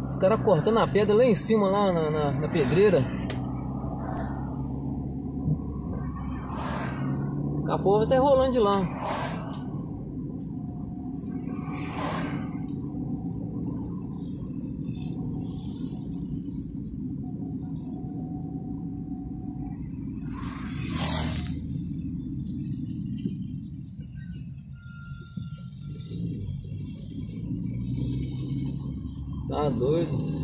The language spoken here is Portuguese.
Os caras cortando a pedra lá em cima, lá na pedreira. Capô vai sair rolando de lá. Tá doido.